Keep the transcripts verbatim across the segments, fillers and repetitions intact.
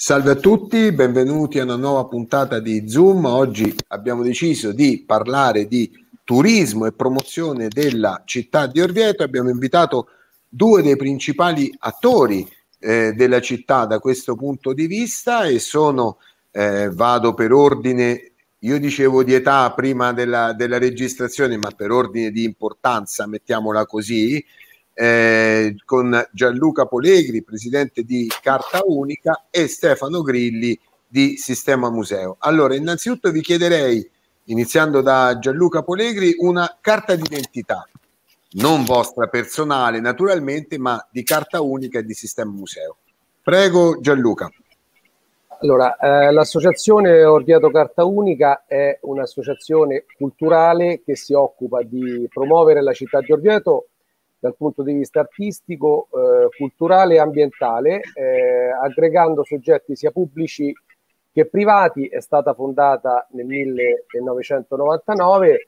Salve a tutti, benvenuti a una nuova puntata di Zoom. Oggi abbiamo deciso di parlare di turismo e promozione della città di Orvieto. Abbiamo invitato due dei principali attori eh, della città da questo punto di vista e sono, eh, vado per ordine, io dicevo di età prima della, della registrazione, ma per ordine di importanza, mettiamola così. Eh, con Gianluca Polegri, presidente di Carta Unica, e Stefano Grilli di Sistema Museo. Allora, innanzitutto vi chiederei, iniziando da Gianluca Polegri, una carta d'identità, non vostra personale naturalmente, ma di Carta Unica e di Sistema Museo. Prego Gianluca. Allora, eh, l'associazione Orvieto Carta Unica è un'associazione culturale che si occupa di promuovere la città di Orvieto dal punto di vista artistico, eh, culturale e ambientale, eh, aggregando soggetti sia pubblici che privati. È stata fondata nel millenovecentonovantanove,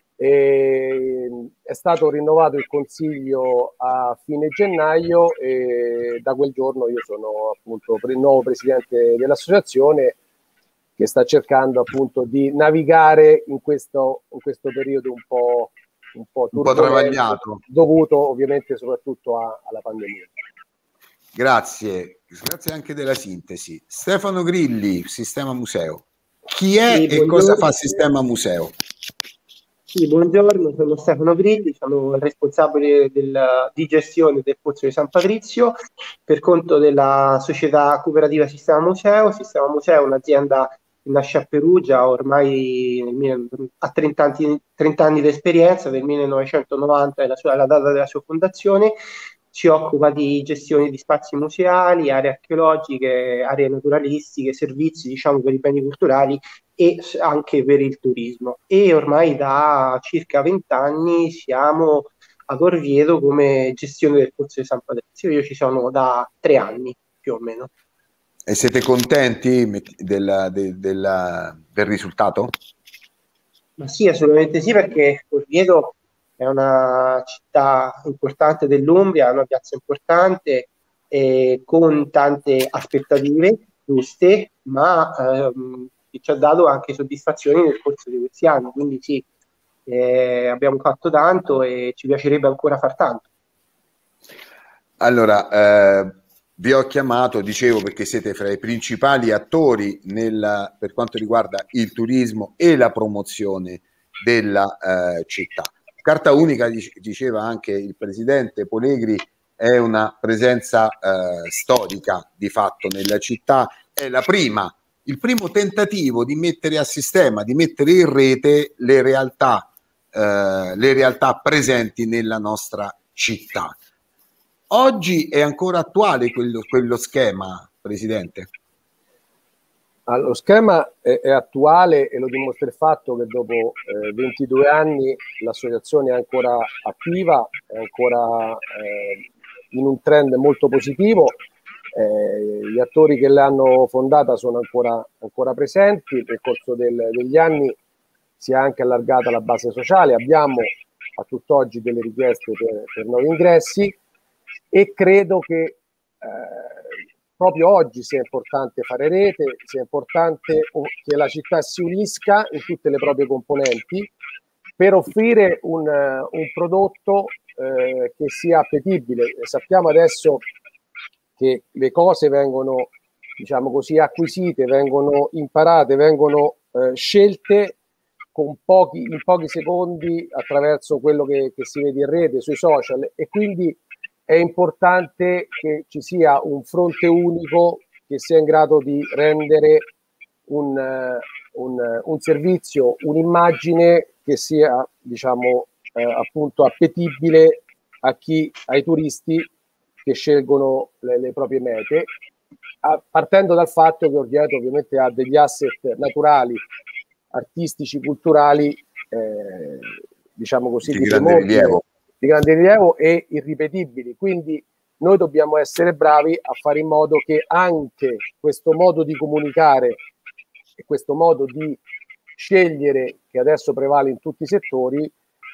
e è stato rinnovato il consiglio a fine gennaio e da quel giorno io sono appunto il nuovo presidente dell'associazione, che sta cercando appunto di navigare in questo, in questo periodo un po' un po', un po' travagliato, dovuto ovviamente soprattutto a, alla pandemia. Grazie, grazie anche della sintesi. Stefano Grilli, Sistema Museo. Chi è sì, e cosa fa Sistema Museo? Sì, buongiorno, sono Stefano Grilli, sono il responsabile del, di gestione del Pozzo di San Patrizio per conto della società cooperativa Sistema Museo. Sistema Museo è un'azienda che nasce a Perugia, ormai nel, ha trenta anni, trenta anni di esperienza, del millenovecentonovanta è la, sua, la data della sua fondazione. Si occupa di gestione di spazi museali, aree archeologiche, aree naturalistiche, servizi, diciamo, per i beni culturali e anche per il turismo. E ormai da circa vent'anni siamo ad Orvieto come gestione del Pozzo di San Patrizio. Io ci sono da tre anni più o meno. E siete contenti della, de, della, del risultato? Ma sì, assolutamente sì, perché Orvieto è una città importante dell'Umbria, una piazza importante, eh, con tante aspettative giuste, ma ehm, ci ha dato anche soddisfazioni nel corso di questi anni. Quindi sì, eh, abbiamo fatto tanto e ci piacerebbe ancora far tanto. Allora, eh, vi ho chiamato, dicevo, perché siete fra i principali attori nel, per quanto riguarda il turismo e la promozione della eh, città. Carta Unica, diceva anche il presidente Polegri, è una presenza eh, storica di fatto nella città, è la prima, il primo tentativo di mettere a sistema, di mettere in rete le realtà, eh, le realtà presenti nella nostra città. Oggi è ancora attuale quello, quello schema, Presidente? Allora, lo schema è, è attuale e lo dimostra il fatto che dopo eh, ventidue anni l'associazione è ancora attiva, è ancora eh, in un trend molto positivo. Eh, gli attori che l'hanno fondata sono ancora, ancora presenti. Nel corso del, degli anni si è anche allargata la base sociale. Abbiamo a tutt'oggi delle richieste per, per nuovi ingressi e credo che eh, proprio oggi sia importante fare rete, sia importante che la città si unisca in tutte le proprie componenti per offrire un, un prodotto eh, che sia appetibile. Sappiamo adesso che le cose vengono, diciamo così, acquisite, vengono imparate, vengono eh, scelte con pochi, in pochi secondi attraverso quello che, che si vede in rete, sui social, e quindi è importante che ci sia un fronte unico che sia in grado di rendere un, un, un servizio, un'immagine che sia, diciamo, eh, appunto appetibile a chi, ai turisti che scelgono le, le proprie mete, a, partendo dal fatto che Orvieto ovviamente ha degli asset naturali, artistici, culturali, eh, diciamo così, di, di grande rilievo. di grande rilievo e irripetibili. Quindi noi dobbiamo essere bravi a fare in modo che anche questo modo di comunicare e questo modo di scegliere, che adesso prevale in tutti i settori,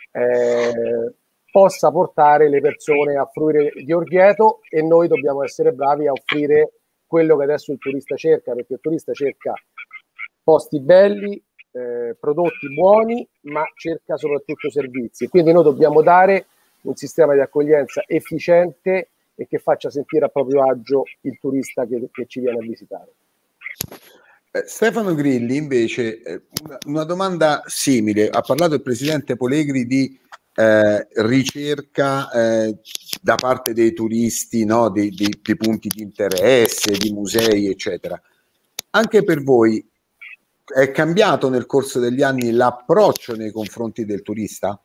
eh, possa portare le persone a fruire di Orvieto, e noi dobbiamo essere bravi a offrire quello che adesso il turista cerca, perché il turista cerca posti belli, eh, prodotti buoni, ma cerca soprattutto servizi. Quindi noi dobbiamo dare un sistema di accoglienza efficiente e che faccia sentire a proprio agio il turista che, che ci viene a visitare. Eh, Stefano Grilli invece, eh, una, una domanda simile. Ha parlato il presidente Polegri di eh, ricerca eh, da parte dei turisti, no? di, di, di punti di interesse, di musei, eccetera. Anche per voi è cambiato nel corso degli anni l'approccio nei confronti del turista?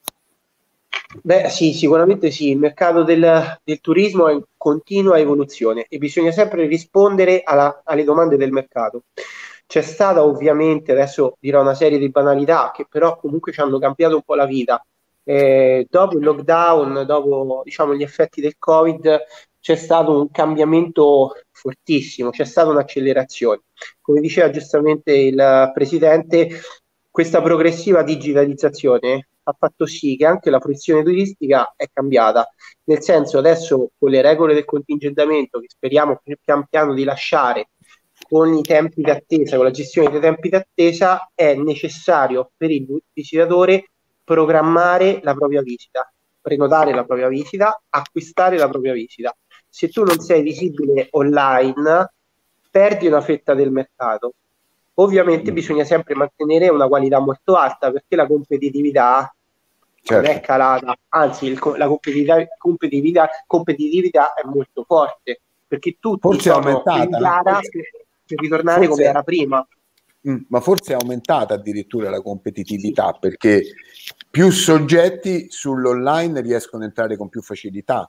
Beh, sì, sicuramente sì. Il mercato del, del turismo è in continua evoluzione e bisogna sempre rispondere alla- alle domande del mercato. C'è stata ovviamente, adesso dirò una serie di banalità che però comunque ci hanno cambiato un po' la vita. Eh, dopo il lockdown, dopo diciamo gli effetti del Covid, c'è stato un cambiamento fortissimo, c'è stata un'accelerazione. Come diceva giustamente il presidente, questa progressiva digitalizzazione ha fatto sì che anche la fruizione turistica è cambiata, nel senso adesso con le regole del contingentamento che speriamo pian piano di lasciare, con i tempi d'attesa, con la gestione dei tempi d'attesa, è necessario per il visitatore programmare la propria visita, prenotare la propria visita, acquistare la propria visita. Se tu non sei visibile online, perdi una fetta del mercato. Ovviamente Mm. bisogna sempre mantenere una qualità molto alta perché la competitività Certo. non è calata, anzi il, la competitività, competitività, competitività è molto forte perché tutti Forse è sono in aumentata, gara forse, per, per ritornare forse come era prima. Mm, ma forse è aumentata addirittura la competitività, sì, perché più soggetti sull'online riescono a entrare con più facilità.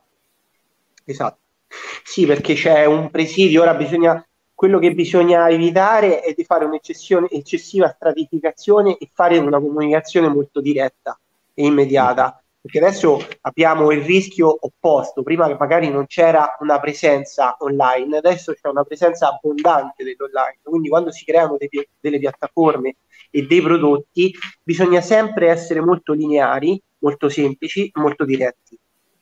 Esatto. Sì, perché c'è un presidio, ora bisogna, quello che bisogna evitare è di fare un'eccessiva stratificazione e fare una comunicazione molto diretta e immediata, perché adesso abbiamo il rischio opposto, prima che magari non c'era una presenza online, adesso c'è una presenza abbondante dell'online, quindi quando si creano dei, delle piattaforme e dei prodotti bisogna sempre essere molto lineari, molto semplici, molto diretti.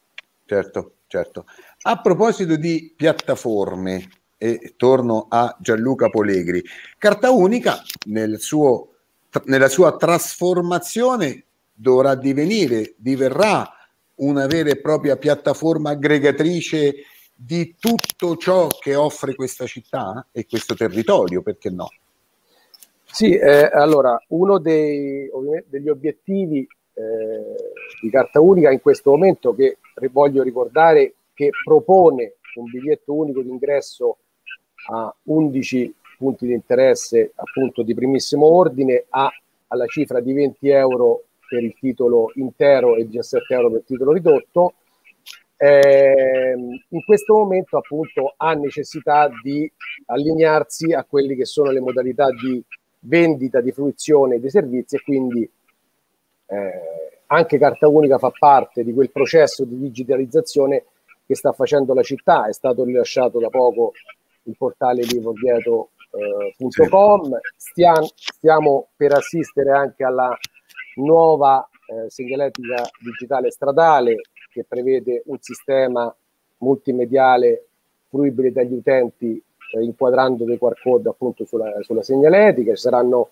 Certo, certo. A proposito di piattaforme, e torno a Gianluca Polegri, Carta Unica nel suo, nella sua trasformazione dovrà divenire, diverrà una vera e propria piattaforma aggregatrice di tutto ciò che offre questa città e questo territorio, perché no? Sì, eh, allora, uno dei, degli obiettivi eh, di Carta Unica in questo momento, che voglio ricordare, che propone un biglietto unico d'ingresso a undici punti di interesse appunto di primissimo ordine, a, alla cifra di venti euro per il titolo intero e diciassette euro per il titolo ridotto. Eh, in questo momento appunto ha necessità di allinearsi a quelli che sono le modalità di vendita, di fruizione dei servizi, e quindi eh, anche Carta Unica fa parte di quel processo di digitalizzazione che sta facendo la città. È stato rilasciato da poco il portale livorvieto punto com, eh, stiamo, stiamo per assistere anche alla nuova eh, segnaletica digitale stradale, che prevede un sistema multimediale fruibile dagli utenti eh, inquadrando dei Q R code appunto sulla, sulla segnaletica. Ci saranno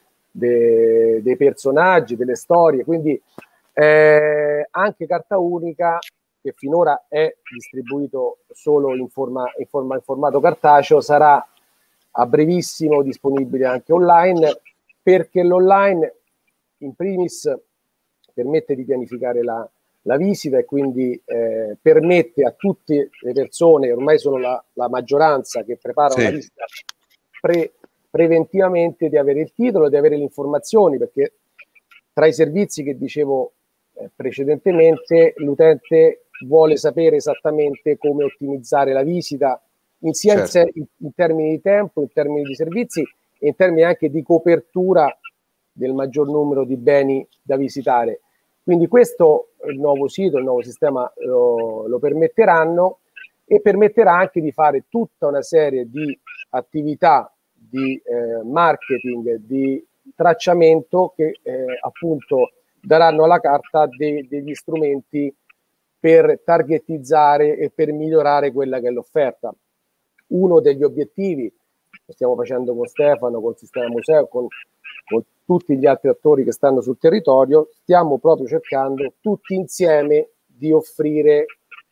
de, dei personaggi, delle storie, quindi eh, anche Carta Unica, che finora è distribuito solo in, forma, in, forma, in formato cartaceo, sarà a brevissimo disponibile anche online, perché l'online in primis permette di pianificare la, la visita e quindi eh, permette a tutte le persone, ormai sono la, la maggioranza, che preparano sì. la visita pre, preventivamente, di avere il titolo, di avere le informazioni, perché tra i servizi che dicevo eh, precedentemente, l'utente vuole sapere esattamente come ottimizzare la visita, in sia certo. in, in termini di tempo, in termini di servizi e in termini anche di copertura del maggior numero di beni da visitare. Quindi questo, il nuovo sito, il nuovo sistema lo, lo permetteranno, e permetterà anche di fare tutta una serie di attività di eh, marketing, di tracciamento, che eh, appunto daranno alla carta de, degli strumenti per targetizzare e per migliorare quella che è l'offerta. uno degli obiettivi che stiamo facendo con Stefano, col Sistema Museo, con, con tutti gli altri attori che stanno sul territorio, stiamo proprio cercando tutti insieme di offrire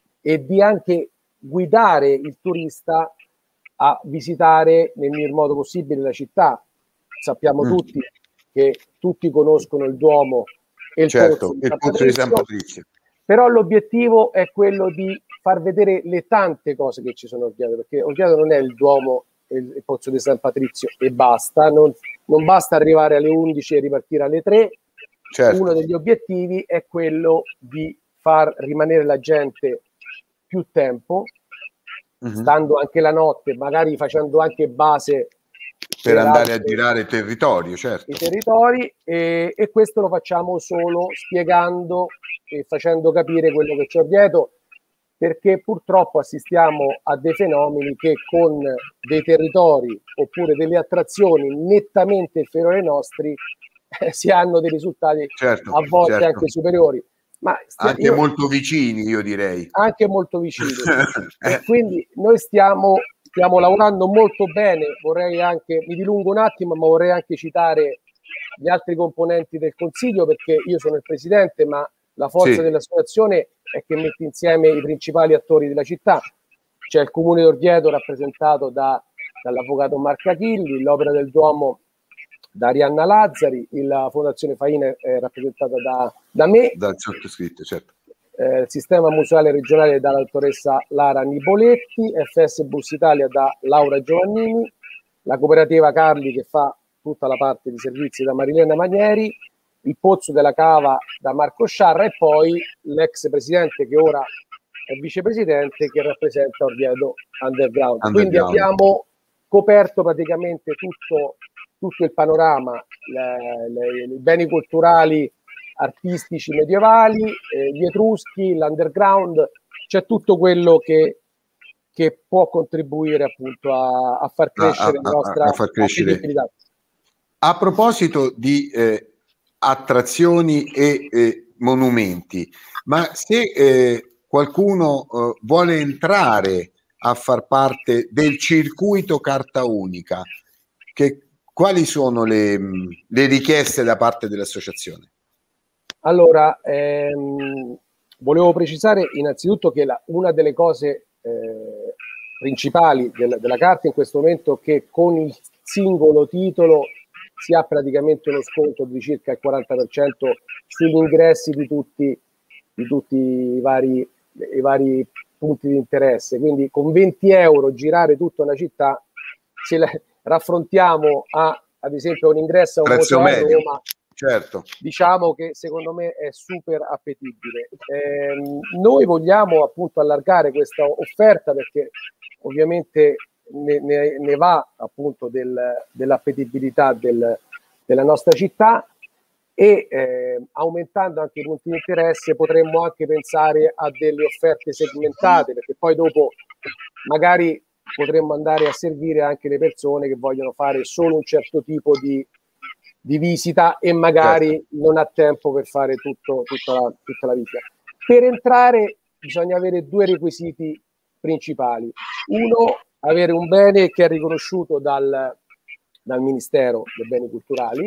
e di anche guidare il turista a visitare nel miglior modo possibile la città. Sappiamo mm. tutti che tutti conoscono il Duomo e il certo, pozzo di San, pozzo di San Patrizio, però l'obiettivo è quello di far vedere le tante cose che ci sono a Orvieto, perché Orvieto non è il Duomo e il pozzo di San Patrizio e basta, non, non basta arrivare alle undici e ripartire alle tre. Certo. Uno degli obiettivi è quello di far rimanere la gente più tempo, uh-huh. stando anche la notte, magari facendo anche base per, per andare a girare il territorio, certo. I territori e, e questo lo facciamo solo spiegando e facendo capire quello che c'è Orvieto, perché purtroppo assistiamo a dei fenomeni che con dei territori oppure delle attrazioni nettamente inferiori ai nostri eh, si hanno dei risultati certo, a volte certo. anche superiori. Ma stia, anche io, molto vicini, io direi. Anche molto vicini. E quindi noi stiamo, stiamo lavorando molto bene. Vorrei anche, mi dilungo un attimo, ma vorrei anche citare gli altri componenti del Consiglio, perché io sono il presidente, ma la forza sì. dell'associazione è che mette insieme i principali attori della città. C'è il Comune di Orvieto rappresentato da, dall'avvocato Marco Achilli, l'Opera del Duomo da Arianna Lazzari, la Fondazione Faina è rappresentata da, da me, dal sottoscritto, certo. Eh, il Sistema Museale Regionale dalla dottoressa Lara Niboletti, F S Bus Italia da Laura Giovannini, la Cooperativa Carli che fa tutta la parte di servizi da Marilena Manieri, il Pozzo della Cava da Marco Sciarra e poi l'ex presidente che ora è vicepresidente che rappresenta Orvieto Underground. Underground. Quindi abbiamo coperto praticamente tutto tutto il panorama, le, le, i beni culturali, artistici medievali, eh, gli Etruschi, l'underground, c'è tutto quello che, che può contribuire appunto a, a far crescere a, a, la nostra a far crescere. A proposito di eh, attrazioni e eh, monumenti, ma se eh, qualcuno eh, vuole entrare a far parte del circuito carta unica, che quali sono le, le richieste da parte dell'associazione? Allora, ehm, volevo precisare innanzitutto che la, una delle cose eh, principali del, della carta in questo momento è che con il singolo titolo si ha praticamente uno sconto di circa il quaranta per cento sugli ingressi di tutti, di tutti i, vari, i vari punti di interesse. Quindi con venti euro girare tutta una città, se la, raffrontiamo a, ad esempio, un ingresso a un museo a Roma, certo. Diciamo che secondo me è super appetibile. Eh, noi vogliamo appunto allargare questa offerta perché ovviamente ne, ne, ne va appunto del, dell'appetibilità del, della nostra città e eh, aumentando anche i punti di interesse potremmo anche pensare a delle offerte segmentate, perché poi dopo magari potremmo andare a servire anche le persone che vogliono fare solo un certo tipo di, di visita e magari certo. non ha tempo per fare tutto, tutta, la, tutta la visita. Per entrare bisogna avere due requisiti principali. Uno, avere un bene che è riconosciuto dal, dal Ministero dei Beni Culturali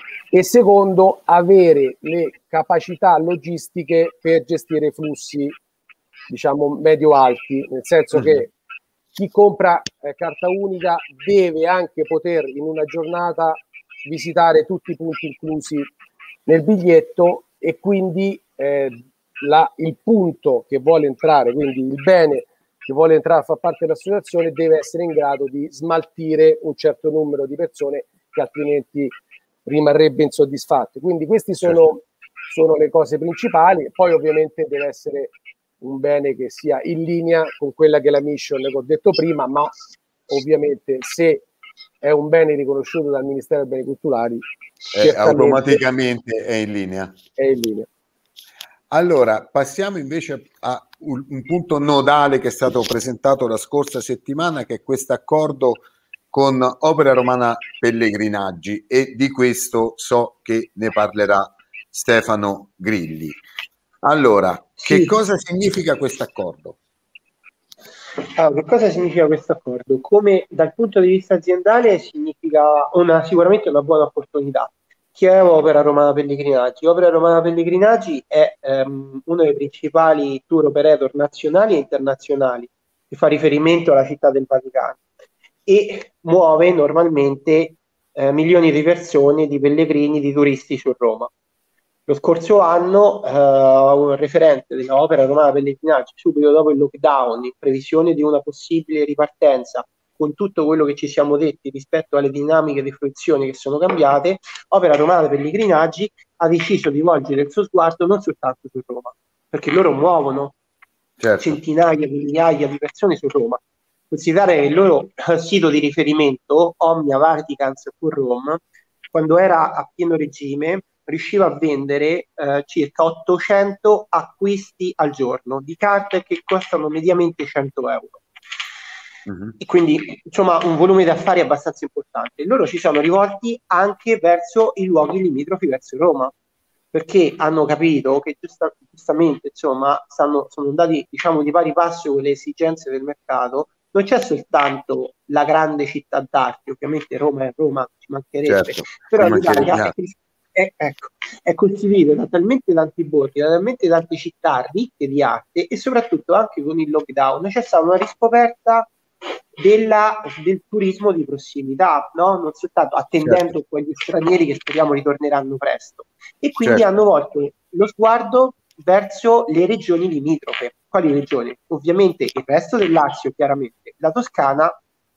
e secondo, avere le capacità logistiche per gestire i flussi, diciamo, medio-alti, nel senso mm-hmm. che chi compra eh, carta unica deve anche poter in una giornata visitare tutti i punti inclusi nel biglietto e quindi eh, la, il punto che vuole entrare, quindi il bene che vuole entrare a far parte dell'associazione deve essere in grado di smaltire un certo numero di persone che altrimenti rimarrebbe insoddisfatte. Quindi queste sono, certo. sono le cose principali. Poi ovviamente deve essere un bene che sia in linea con quella che è la mission che ho detto prima, ma ovviamente se è un bene riconosciuto dal Ministero dei Beni Culturali eh, automaticamente è in linea. È in linea. Allora, passiamo invece a un, un punto nodale che è stato presentato la scorsa settimana, che è questo accordo con Opera Romana Pellegrinaggi, e di questo so che ne parlerà Stefano Grilli. Allora, sì. Che cosa significa questo accordo? Allora, che cosa significa questo accordo? Come dal punto di vista aziendale significa una, sicuramente una buona opportunità. Chi è Opera Romana Pellegrinaggi? Opera Romana Pellegrinaggi è ehm, uno dei principali tour operator nazionali e internazionali che fa riferimento alla città del Vaticano e muove normalmente eh, milioni di persone, di pellegrini, di turisti su Roma. Lo scorso anno eh, un referente dell'Opera Romana Pellegrinaggi, subito dopo il lockdown, in previsione di una possibile ripartenza, con tutto quello che ci siamo detti rispetto alle dinamiche di fruizione che sono cambiate, Opera Romana Pellegrinaggi ha deciso di volgere il suo sguardo non soltanto su Roma, perché loro muovono certo. centinaia di migliaia di persone su Roma. Considerare che il loro sito di riferimento, Omnia Vaticans for Rome, quando era a pieno regime, riusciva a vendere eh, circa ottocento acquisti al giorno di carte che costano mediamente cento euro. Uh-huh. E quindi insomma un volume di affari abbastanza importante. Loro si sono rivolti anche verso i luoghi limitrofi verso Roma, perché hanno capito che giusta, giustamente insomma stanno, sono andati diciamo di pari passo con le esigenze del mercato. Non c'è soltanto la grande città d'arte, ovviamente Roma è Roma, ci mancherebbe, certo, però l'Italia è, è, ecco, è costituita da talmente tanti borghi, da talmente tante città ricche di arte e soprattutto anche con il lockdown c'è stata una riscoperta della, del turismo di prossimità, no? Non soltanto attendendo certo. quegli stranieri che speriamo ritorneranno presto. E quindi certo. hanno volto lo sguardo verso le regioni limitrofe. Quali regioni? Ovviamente il resto del Lazio, chiaramente, la Toscana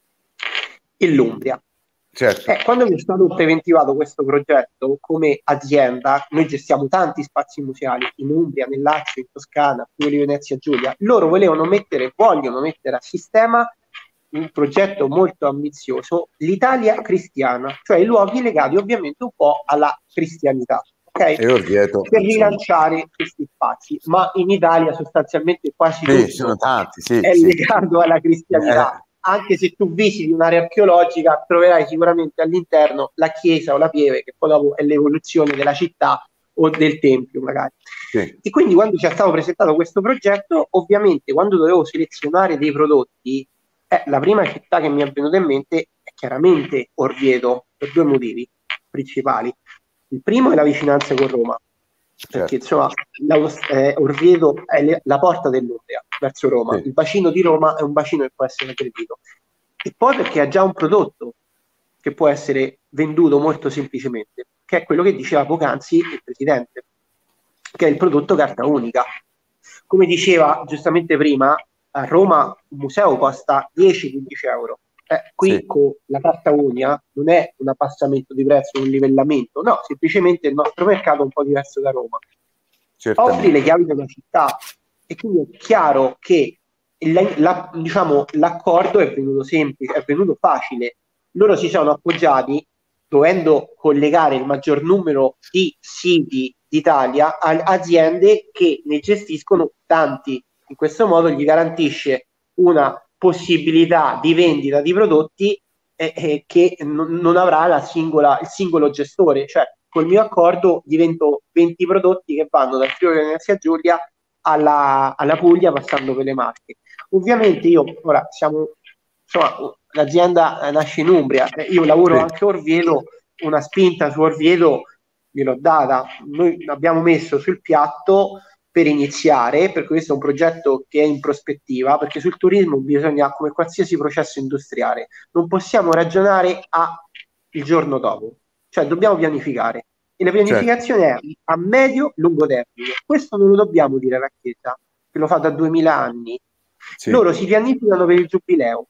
e l'Umbria. Certo. Eh, quando mi è stato preventivato questo progetto come azienda, noi gestiamo tanti spazi museali in Umbria, nel Lazio, in Toscana, Friuli Venezia Giulia, loro volevano mettere, vogliono mettere a sistema un progetto molto ambizioso, l'Italia cristiana, cioè i luoghi legati ovviamente un po' alla cristianità. Okay? E Orvieto, per rilanciare insomma. questi spazi, ma in Italia sostanzialmente quasi sì, tutto sono tanti, sì, è sì. legato alla cristianità. Eh. Anche se tu visiti un'area archeologica troverai sicuramente all'interno la chiesa o la pieve, che poi dopo è l'evoluzione della città o del tempio magari. Sì. E quindi quando ci è stato presentato questo progetto, ovviamente quando dovevo selezionare dei prodotti, eh, la prima città che mi è venuta in mente è chiaramente Orvieto, per due motivi principali. Il primo è la vicinanza con Roma, perché certo. insomma la, eh, Orvieto è le, la porta dell'Umbria verso Roma, sì. il bacino di Roma è un bacino che può essere aggredito, e poi perché ha già un prodotto che può essere venduto molto semplicemente, che è quello che diceva poc'anzi il Presidente, che è il prodotto carta unica. Come diceva giustamente prima, a Roma un museo costa dieci quindici euro. Eh, qui sì. con la carta unica non è un abbassamento di prezzo, un livellamento, no, semplicemente il nostro mercato è un po' diverso da Roma. Certamente. Offri le chiavi della città e quindi è chiaro che la, la, diciamo, l'accordo è venuto semplice, è venuto facile. Loro si sono appoggiati, dovendo collegare il maggior numero di siti d'Italia a aziende che ne gestiscono tanti. In questo modo gli garantisce una possibilità di vendita di prodotti eh, eh, che non, non avrà la singola, il singolo gestore, cioè col mio accordo divento venti prodotti che vanno dal Friuli Venezia Giulia alla, alla Puglia passando per le Marche. Ovviamente io ora siamo insomma l'azienda nasce in Umbria, eh, io lavoro sì. anche a Orvieto, una spinta su Orvieto gliel'ho data, noi abbiamo messo sul piatto per iniziare, perché questo è un progetto che è in prospettiva, perché sul turismo bisogna, come qualsiasi processo industriale, non possiamo ragionare a il giorno dopo, cioè dobbiamo pianificare, e la pianificazione certo. è a medio-lungo termine. Questo non lo dobbiamo dire alla Chiesa, che lo fa da duemila anni. Sì. Loro si pianificano per il giubileo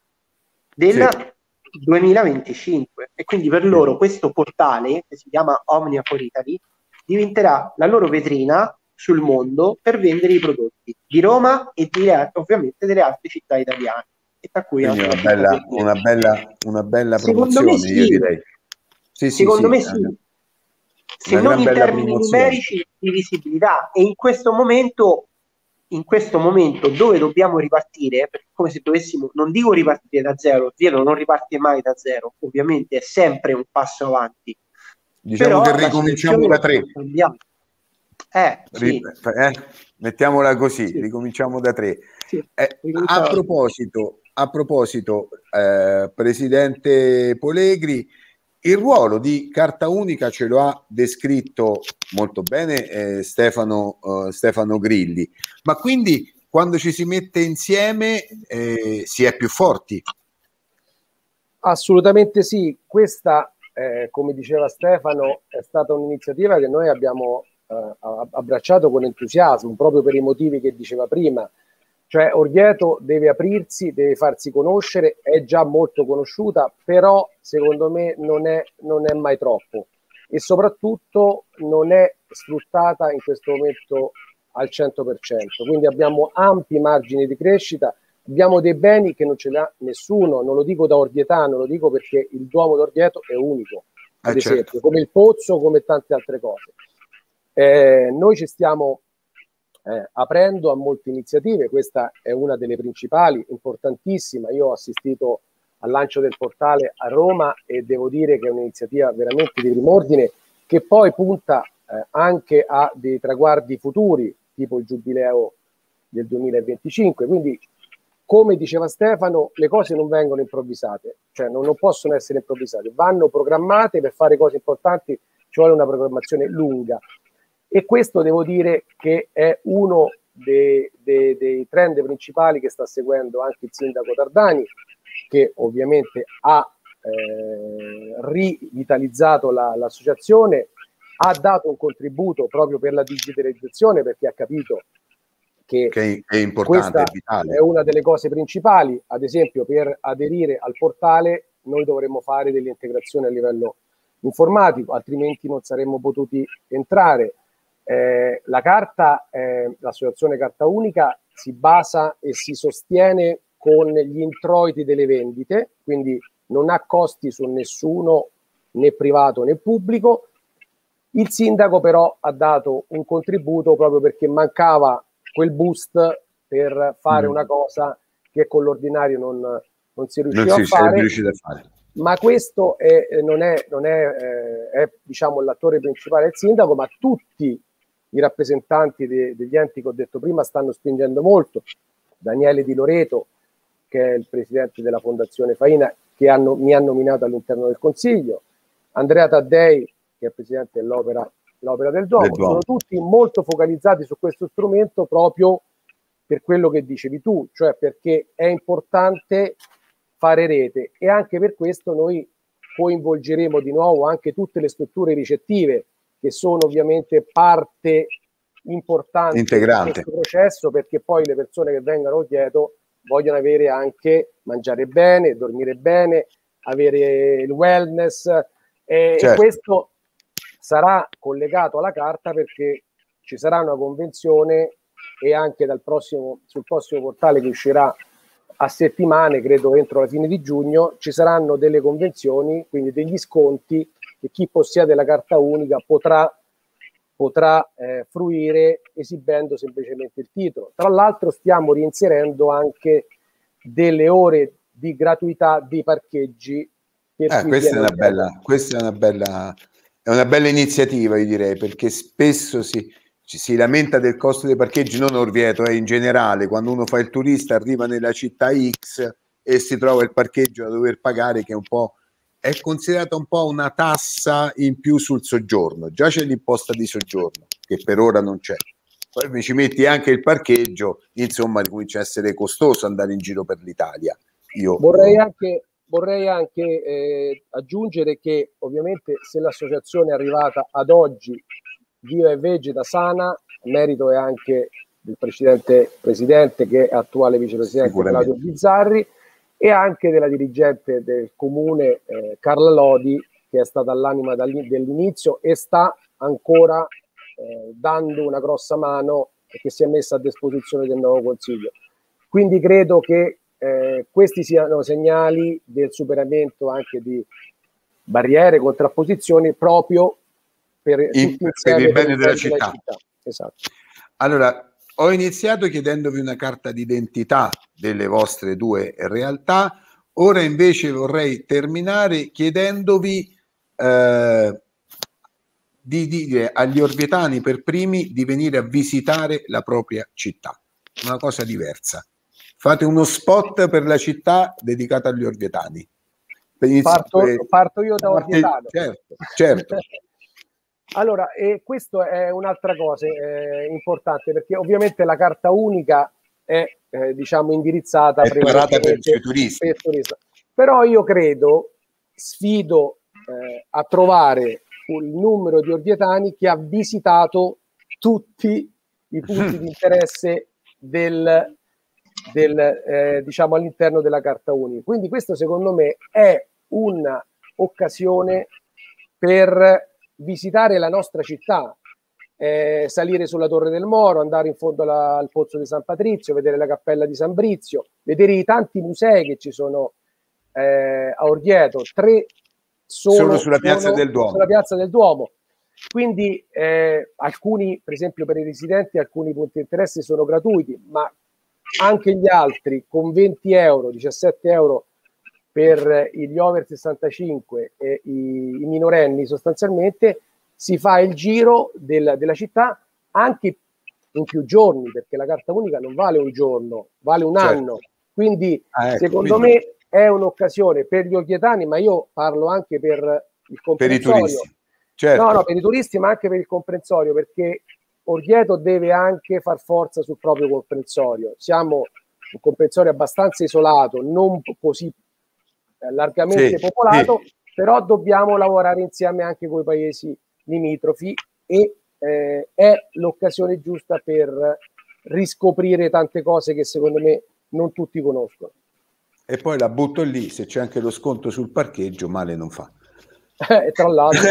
del sì. duemilaventicinque, e quindi per loro sì. questo portale, che si chiama Omnia for Italy, diventerà la loro vetrina sul mondo per vendere i prodotti di Roma e di, ovviamente delle altre città italiane, e tra cui anche una bella, una bella una bella promozione, me sì. io direi sì, secondo sì, me sì, sì, se non in termini promozione. numerici di visibilità, e in questo momento in questo momento dove dobbiamo ripartire, perché come se dovessimo, non dico ripartire da zero, Orvieto non riparte mai da zero, ovviamente è sempre un passo avanti, diciamo, però che ricominciamo da tre. Eh, sì. eh, mettiamola così, Sì. ricominciamo da tre. Sì, Eh, a proposito, a proposito eh, Presidente Polegri, il ruolo di carta unica ce lo ha descritto molto bene eh, Stefano, eh, Stefano Grilli, ma quindi quando ci si mette insieme eh, si è più forti? Assolutamente sì, questa eh, come diceva Stefano è stata un'iniziativa che noi abbiamo eh, abbracciato con entusiasmo proprio per i motivi che diceva prima, cioè Orvieto deve aprirsi, deve farsi conoscere, è già molto conosciuta, però secondo me non è, non è mai troppo e soprattutto non è sfruttata in questo momento al cento per cento, quindi abbiamo ampi margini di crescita, abbiamo dei beni che non ce l'ha nessuno, non lo dico da orvietano, lo dico perché il Duomo d'Orvieto è unico, ad eh, esempio, certo. come il Pozzo, come tante altre cose. Eh, noi ci stiamo Eh, aprendo a molte iniziative, questa è una delle principali, importantissima. Io ho assistito al lancio del portale a Roma e devo dire che è un'iniziativa veramente di prim'ordine che poi punta eh, anche a dei traguardi futuri, tipo il giubileo del duemilaventicinque. Quindi, come diceva Stefano, le cose non vengono improvvisate, cioè non, non possono essere improvvisate, vanno programmate. Per fare cose importanti ci vuole una programmazione lunga. E questo devo dire che è uno dei, dei, dei trend principali che sta seguendo anche il sindaco Tardani, che ovviamente ha eh, rivitalizzato la, l'associazione, ha dato un contributo proprio per la digitalizzazione, perché ha capito che, che è importante, questa è vitale. È una delle cose principali. Ad esempio, per aderire al portale noi dovremmo fare delle integrazioni a livello informatico, altrimenti non saremmo potuti entrare. Eh, la carta, eh, l'associazione Carta Unica si basa e si sostiene con gli introiti delle vendite, quindi non ha costi su nessuno, né privato né pubblico. Il sindaco però ha dato un contributo proprio perché mancava quel boost per fare mm. una cosa che con l'ordinario non, non si riusciva non si, a fare. a fare. Ma questo è, non è, non è, eh, è diciamo l'attore principale del sindaco, ma tutti i rappresentanti de, degli enti che ho detto prima stanno spingendo molto. Daniele Di Loreto, che è il presidente della Fondazione Faina, che hanno, mi ha nominato all'interno del Consiglio, Andrea Taddei, che è presidente dell'Opera, l'Opera del Duomo, del Duomo, sono tutti molto focalizzati su questo strumento proprio per quello che dicevi tu, cioè perché è importante fare rete, e anche per questo noi coinvolgeremo di nuovo anche tutte le strutture ricettive che sono ovviamente parte importante integrante di questo processo, perché poi le persone che vengono dietro vogliono avere anche mangiare bene, dormire bene, avere il wellness, e, certo. e questo sarà collegato alla carta perché ci sarà una convenzione, e anche dal prossimo, sul prossimo portale che uscirà a settimane, credo entro la fine di giugno, ci saranno delle convenzioni, quindi degli sconti che chi possiede la carta unica potrà, potrà eh, fruire esibendo semplicemente il titolo. Tra l'altro stiamo reinserendo anche delle ore di gratuità di parcheggi. Per eh, questa, è una bella, questa è una bella è una bella iniziativa, io direi, perché spesso si, ci si lamenta del costo dei parcheggi, non Orvieto, è eh, in generale, quando uno fa il turista arriva nella città X e si trova il parcheggio da dover pagare, che è un po' è considerata un po' una tassa in più sul soggiorno. Già c'è l'imposta di soggiorno, che per ora non c'è. Poi mi ci metti anche il parcheggio, insomma, comincia a essere costoso andare in giro per l'Italia. Io vorrei anche, vorrei anche eh, aggiungere che ovviamente se l'associazione è arrivata ad oggi viva e vegeta sana, merito è anche del precedente presidente, che è attuale vicepresidente Claudio Bizzarri, e anche della dirigente del comune eh, Carla Lodi, che è stata all'anima dall'inizio e sta ancora eh, dando una grossa mano e che si è messa a disposizione del nuovo consiglio. Quindi credo che eh, questi siano segnali del superamento anche di barriere, contrapposizioni, proprio per, In, tutti per il bene per della città. città. Esatto. Allora, ho iniziato chiedendovi una carta d'identità delle vostre due realtà, ora invece vorrei terminare chiedendovi eh, di dire agli orvietani per primi di venire a visitare la propria città. Una cosa diversa. Fate uno spot per la città dedicato agli orvietani. Parto, parto io da orvietano. Certo, certo. Allora, e questo è un'altra cosa eh, importante, perché ovviamente la carta unica è eh, diciamo indirizzata è preparata per i turisti. Per turismo. Però io credo, sfido eh, a trovare un numero di orvietani che ha visitato tutti i punti di interesse del, del eh, diciamo all'interno della carta unica. Quindi questo secondo me è un'occasione per visitare la nostra città, eh, salire sulla Torre del Moro, andare in fondo alla, al Pozzo di San Patrizio, vedere la Cappella di San Brizio, vedere i tanti musei che ci sono eh, a Orvieto, tre sono, sono sulla Piazza sono del Duomo. Sulla Piazza del Duomo. Quindi eh, alcuni, per esempio per i residenti, alcuni punti di interesse sono gratuiti, ma anche gli altri con venti euro, diciassette euro per gli over sessantacinque e i, i minorenni, sostanzialmente si fa il giro del, della città anche in più giorni, perché la carta unica non vale un giorno, vale un certo. anno. Quindi ah, ecco, secondo quindi... me è un'occasione per gli orvietani, ma io parlo anche per il comprensorio. Per i turisti. Certo. No, no, per i turisti, ma anche per il comprensorio, perché Orvieto deve anche far forza sul proprio comprensorio. Siamo un comprensorio abbastanza isolato, non così largamente sì, popolato, sì. Però dobbiamo lavorare insieme anche con i paesi limitrofi e eh, è l'occasione giusta per riscoprire tante cose che secondo me non tutti conoscono. E poi la butto lì, se c'è anche lo sconto sul parcheggio, male non fa. Eh, tra l'altro,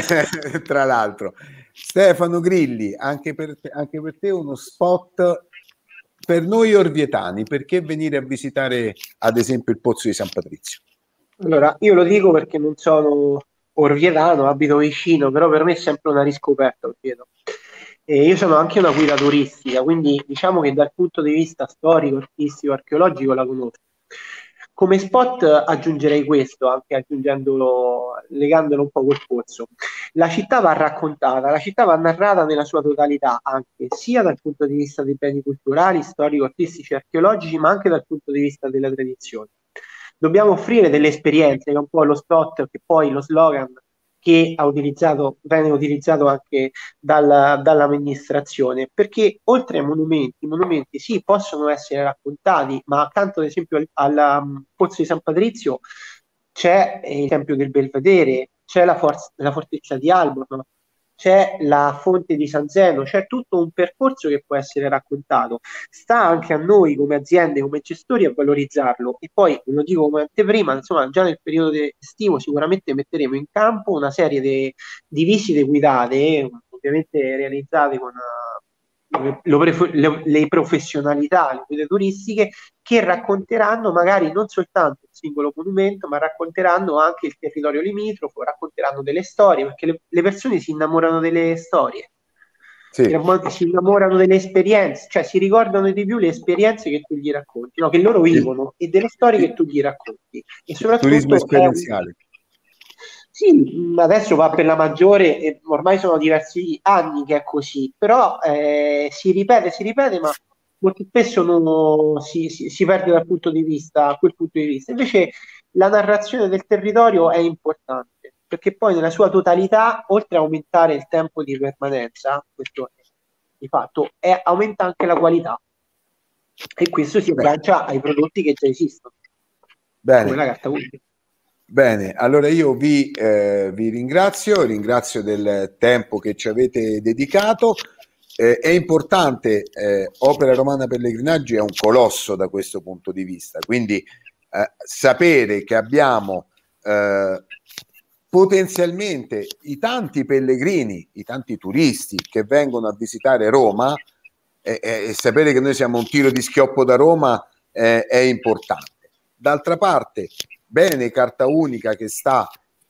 tra l'altro, Stefano Grilli, anche per, te, anche per te uno spot per noi orvietani, perché venire a visitare ad esempio il Pozzo di San Patrizio? Allora, io lo dico perché non sono orvietano, abito vicino, però per me è sempre una riscoperta Orvieto. E io sono anche una guida turistica, quindi diciamo che dal punto di vista storico, artistico, archeologico la conosco. Come spot aggiungerei questo, anche aggiungendolo, legandolo un po' col pozzo. La città va raccontata, la città va narrata nella sua totalità, anche sia dal punto di vista dei beni culturali, storico, artistici, archeologici, ma anche dal punto di vista della tradizione. Dobbiamo offrire delle esperienze, che è un po' lo spot, che poi lo slogan che ha utilizzato, viene utilizzato anche dalla, dall'amministrazione, perché oltre ai monumenti, i monumenti sì, possono essere raccontati, ma accanto ad esempio al, al um, Pozzo di San Patrizio c'è il Tempio del Belvedere, c'è la, forza, la fortezza di Alborno, c'è la fonte di San Zeno, c'è tutto un percorso che può essere raccontato. Sta anche a noi come aziende, come gestori a valorizzarlo, e poi ve lo dico come anteprima, insomma già nel periodo estivo sicuramente metteremo in campo una serie de, di visite guidate, ovviamente realizzate con uh, le, le, le professionalità, le guide turistiche, che racconteranno magari non soltanto il singolo monumento, ma racconteranno anche il territorio limitrofo, racconteranno delle storie, perché le, le persone si innamorano delle storie, sì. Si innamorano delle esperienze, cioè si ricordano di più le esperienze che tu gli racconti, no? Che loro vivono, sì. E delle storie sì. Che tu gli racconti. E soprattutto turismo esperienziale. È, sì, adesso va per la maggiore e ormai sono diversi anni che è così, però eh, si ripete, si ripete, ma molto spesso non, si, si, si perde dal punto di vista, a quel punto di vista. Invece la narrazione del territorio è importante, perché poi nella sua totalità, oltre a aumentare il tempo di permanenza, questo è, di fatto, è, aumenta anche la qualità. E questo si aggancia ai prodotti che già esistono. Bene. Come la carta unica. Bene, allora io vi, eh, vi ringrazio, ringrazio del tempo che ci avete dedicato. Eh, è importante, eh, Opera Romana Pellegrinaggi è un colosso da questo punto di vista, quindi eh, sapere che abbiamo eh, potenzialmente i tanti pellegrini, i tanti turisti che vengono a visitare Roma e eh, eh, sapere che noi siamo un tiro di schioppo da Roma eh, è importante. D'altra parte, bene carta unica che sta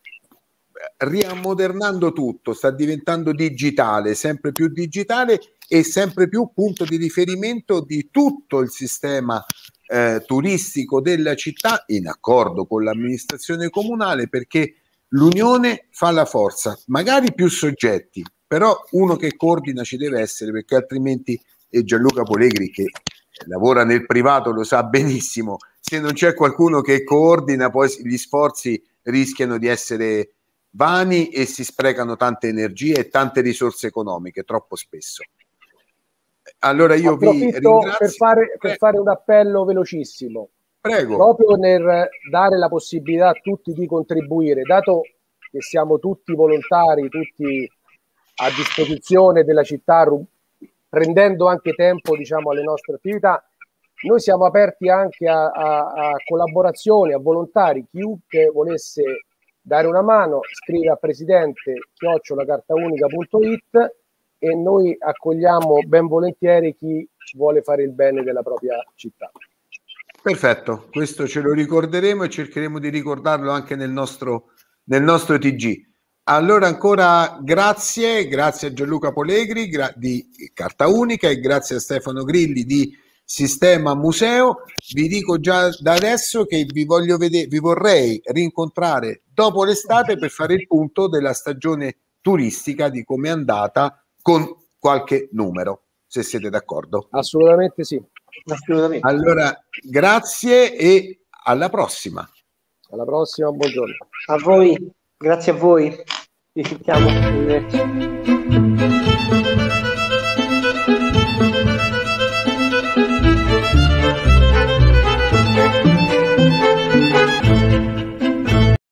riammodernando tutto, sta diventando digitale, sempre più digitale e sempre più punto di riferimento di tutto il sistema eh, turistico della città, in accordo con l'amministrazione comunale, perché l'unione fa la forza, magari più soggetti, però uno che coordina ci deve essere, perché altrimenti, e Gianluca Polegri che lavora nel privato lo sa benissimo, se non c'è qualcuno che coordina poi gli sforzi rischiano di essere vani e si sprecano tante energie e tante risorse economiche troppo spesso. Allora io vi ringrazio per fare, per fare un appello velocissimo. Prego. Proprio nel dare la possibilità a tutti di contribuire, dato che siamo tutti volontari, tutti a disposizione della città, prendendo anche tempo, diciamo, alle nostre attività, noi siamo aperti anche a, a, a collaborazioni, a volontari. Chiunque volesse dare una mano scrive a presidente chiocciola cartaunica punto it e noi accogliamo ben volentieri chi vuole fare il bene della propria città. Perfetto, questo ce lo ricorderemo e cercheremo di ricordarlo anche nel nostro, nel nostro T G. Allora ancora grazie, grazie a Gianluca Polegri di Carta Unica e grazie a Stefano Grilli di Sistema Museo. Vi dico già da adesso che vi voglio vedere, vi vorrei rincontrare dopo l'estate per fare il punto della stagione turistica, di come è andata, con qualche numero, se siete d'accordo. Assolutamente sì. Assolutamente. Allora, grazie e alla prossima. Alla prossima, buongiorno. A voi, grazie a voi. Ci sentiamo.